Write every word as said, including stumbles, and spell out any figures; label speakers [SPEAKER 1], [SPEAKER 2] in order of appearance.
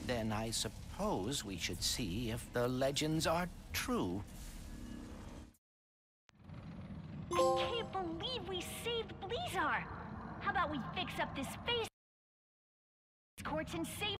[SPEAKER 1] Then I suppose we should see if the legends are true.
[SPEAKER 2] I can't believe we saved Blizzar! How about we fix up this space courts and save